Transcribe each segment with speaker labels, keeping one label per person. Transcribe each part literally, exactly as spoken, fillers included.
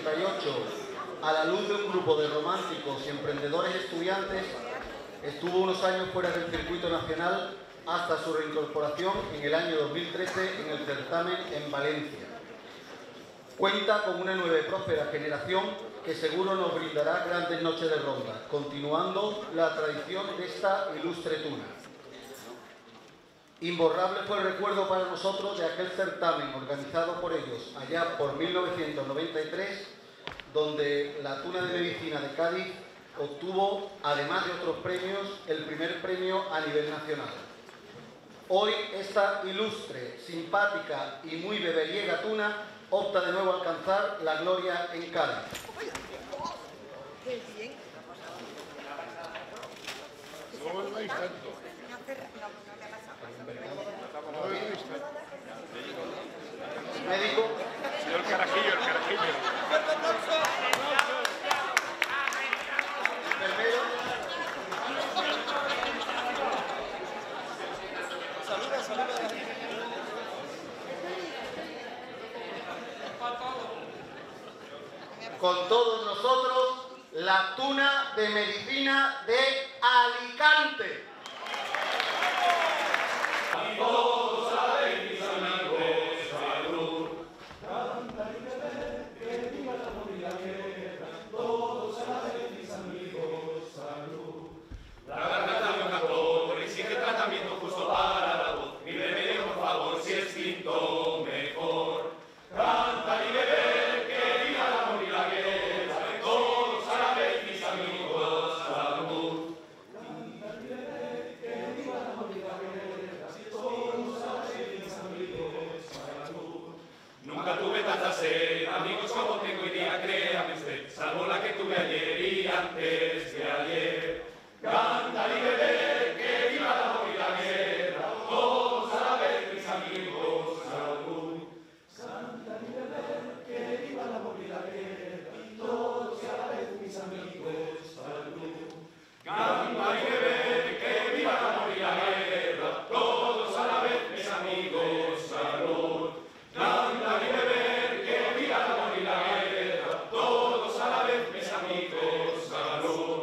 Speaker 1: ochenta y ocho, a la luz de un grupo de románticos y emprendedores estudiantes, estuvo unos años fuera del circuito nacional hasta su reincorporación en el año dos mil trece en el certamen en Valencia. Cuenta con una nueva y próspera generación que seguro nos brindará grandes noches de ronda, continuando la tradición de esta ilustre tuna. Imborrable fue el recuerdo para nosotros de aquel certamen organizado por ellos allá por mil novecientos noventa y tres, donde la Tuna de Medicina de Cádiz obtuvo, además de otros premios, el primer premio a nivel nacional. Hoy esta ilustre, simpática y muy beberiega tuna opta de nuevo a alcanzar la gloria en Cádiz.
Speaker 2: ¡Qué bien!
Speaker 3: No lo veis tanto. No lo veis tanto.
Speaker 1: Médico.
Speaker 3: Señor Carajillo, el Carajillo.
Speaker 1: Enfermero.
Speaker 2: Saluda, saluda.
Speaker 1: Con todos nosotros, la Tuna de Medicina de Alicante.
Speaker 4: Todos sabéis, mis amigos, salud. Canta y beber, que viva el amor y la guerra. Todos sabéis, mis amigos, salud. La garganta de un actor exige tratamiento justo para la voz. Mi remedio, por favor, si es quinto, mejor. Canta y beber, que viva el amor y la guerra. Todos sabéis, mis amigos, salud. Canta y beber, que viva el amor y la guerra. Todos sabéis, mis amigos, salud. Nunca tuve tanta sed, amigos, como tengo hoy día, créame usted, salvo la que tuve ayer y antes de ayer. Canta y beber, que viva el amor y la guerra. Todos sabéis, mis amigos, salud. Canta y beber, que viva el amor y la guerra. Todos sabéis, mis amigos, salud. Canta y beber, que viva el amor y la guerra. Todos a la vez, mis amigos, salud. Canta y beber, que viva el amor y la guerra. Todos a la vez, mis amigos, salud.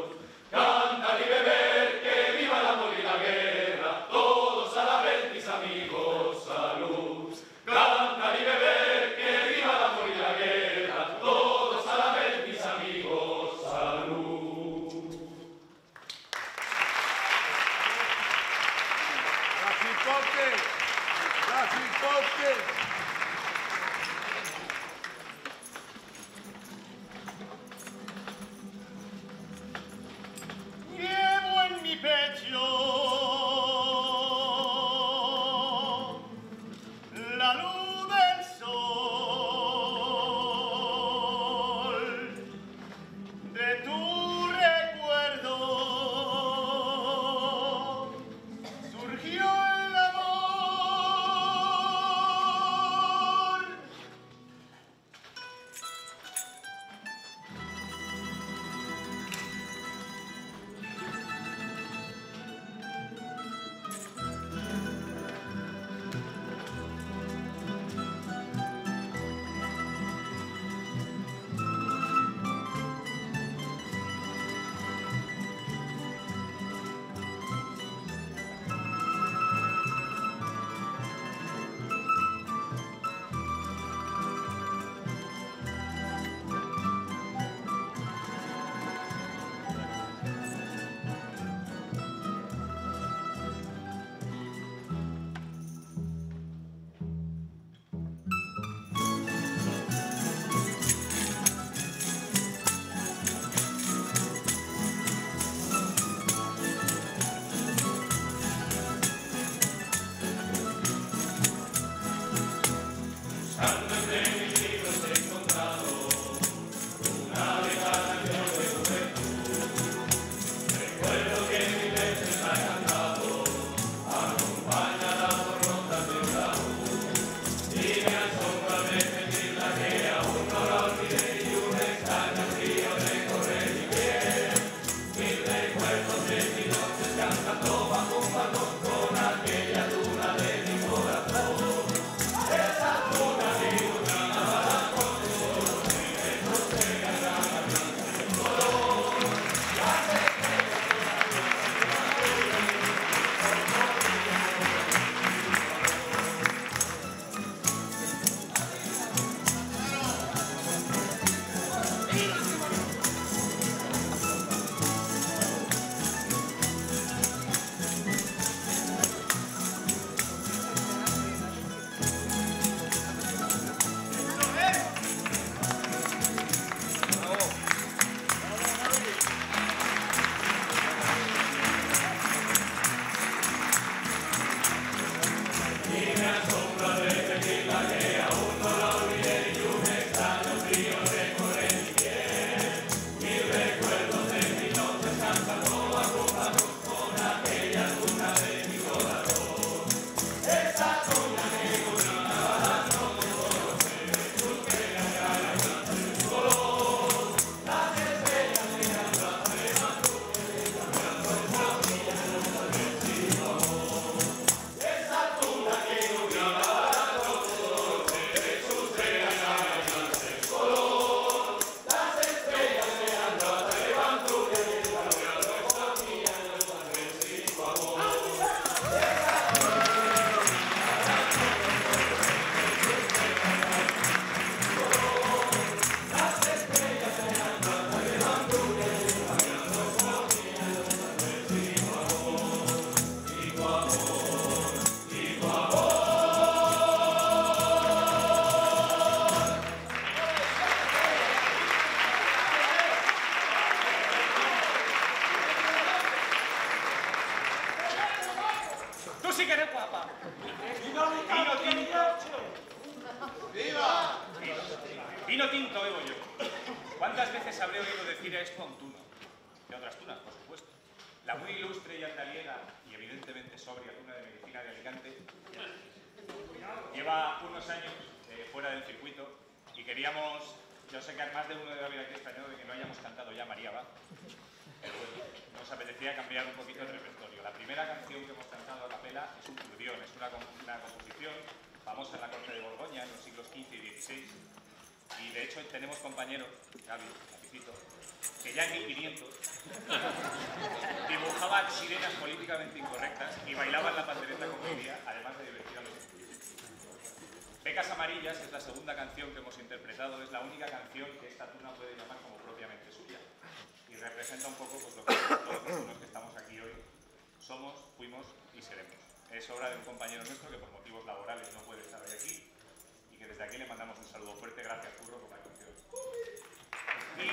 Speaker 2: ¿Cuántas veces habré oído decir esto a un tuno? De otras tunas, por supuesto. La muy ilustre y andaliega, y evidentemente sobria tuna de medicina de Alicante, lleva unos años eh, fuera del circuito y queríamos, yo sé que más de uno debe haber aquí extrañado de que no hayamos cantado ya María va, pero bueno, nos apetecía cambiar un poquito el repertorio. La primera canción que hemos cantado a capela es un turbión, es una, una composición famosa en la corte de Borgoña en los siglos quince y dieciséis, y de hecho tenemos compañeros, Gaby, Capicito, que ya en mil quinientos dibujaban sirenas políticamente incorrectas y bailaban la pandereta con Lidia, además de divertir a los estudiantes. Becas Amarillas es la segunda canción que hemos interpretado, es la única canción que esta tuna puede llamar como propiamente suya y representa un poco pues, lo que todos los tunos que estamos aquí hoy somos, fuimos y seremos. Es obra de un compañero nuestro que por motivos laborales no puede estar hoy aquí y que desde aquí le mandamos un saludo fuerte. Gracias, Curro, por la canción. Y,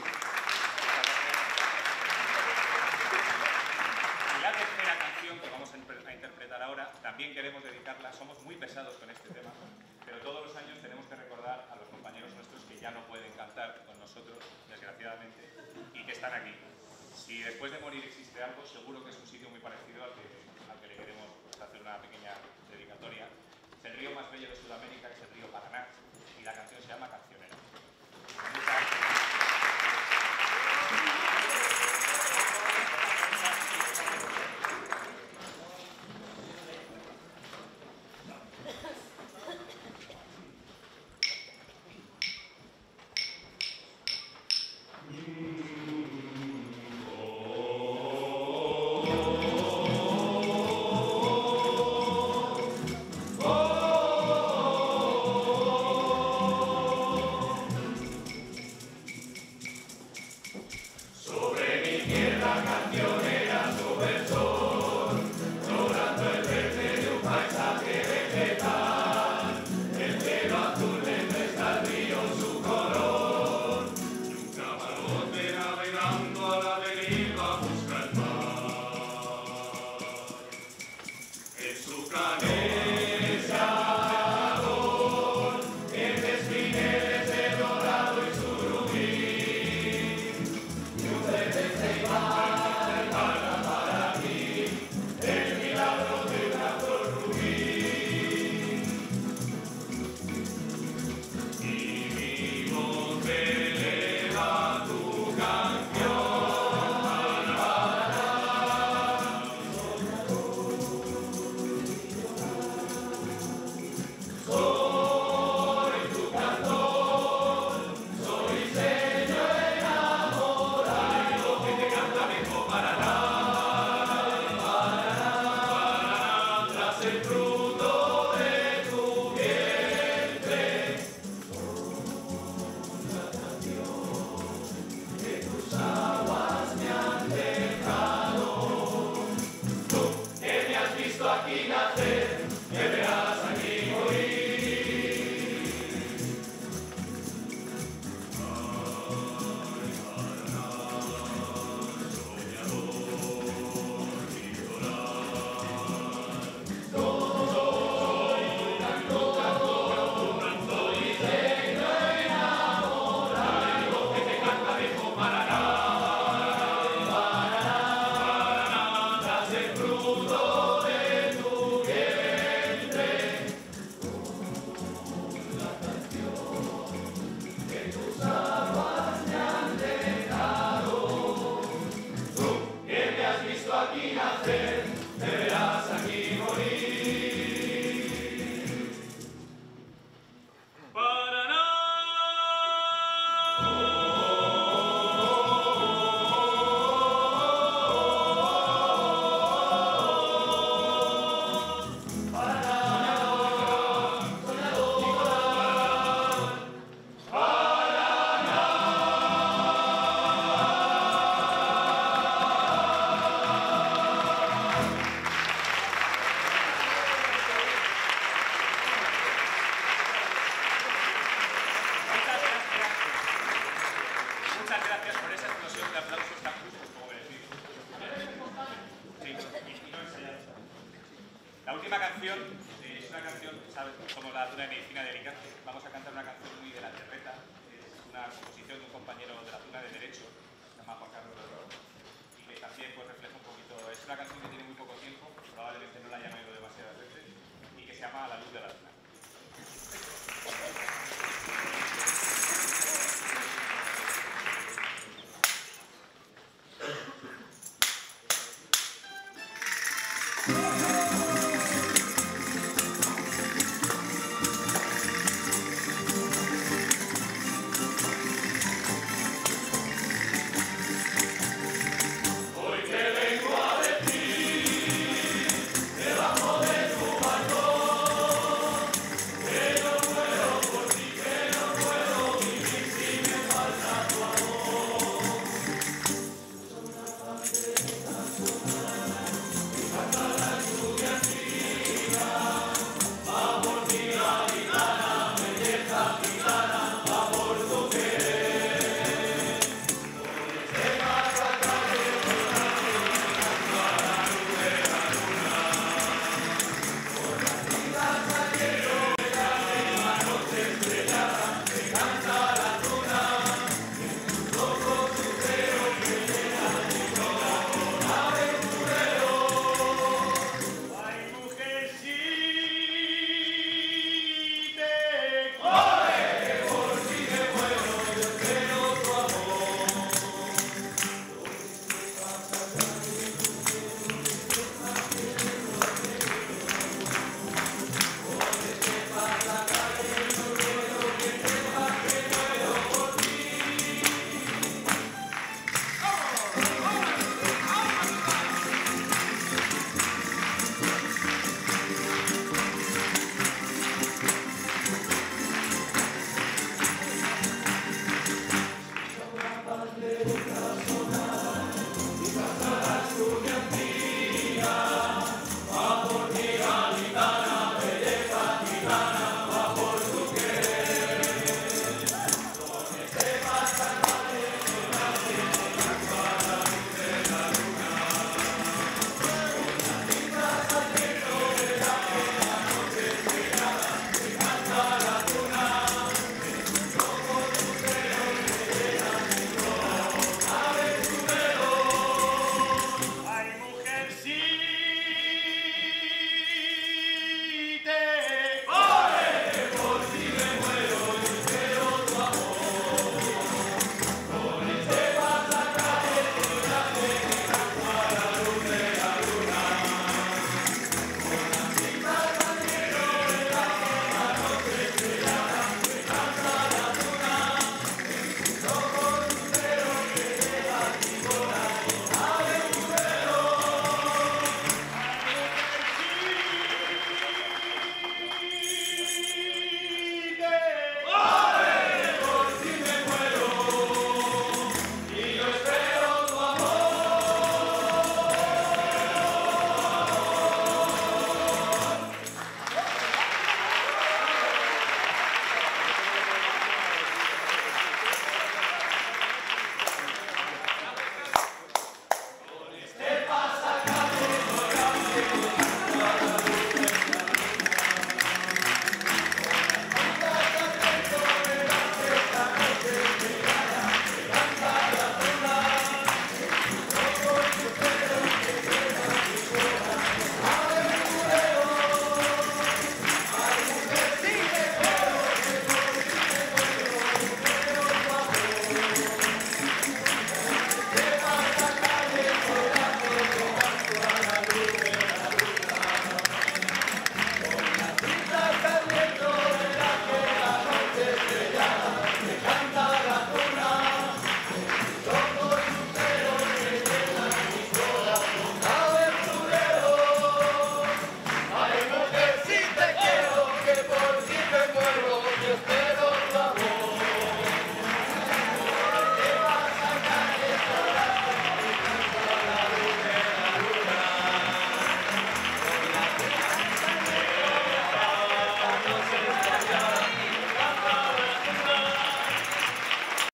Speaker 2: y la tercera canción que vamos a, a interpretar ahora, también queremos dedicarla, somos muy pesados con este tema, pero todos los años tenemos que recordar a los compañeros nuestros que ya no pueden cantar con nosotros, desgraciadamente, y que están aquí. Si después de morir existe algo, seguro que es un sitio muy parecido al que, al que le queremos hacer una pequeña dedicatoria. Es el río más bello de Sudamérica, es el río Paraná, y la canción se llama Cancionero. La última canción eh, es una canción, ¿sabes? Como la tuna de medicina de Alicante. Vamos a cantar una canción muy de la terreta. Es una composición de un compañero. compañero de la Tuna de Derecho, se llama Juan Carlos Rodríguez, y que también pues, refleja un poquito, es una canción que tiene muy poco tiempo, probablemente no la hayan oído demasiadas veces, y que se llama A la luz de la luna.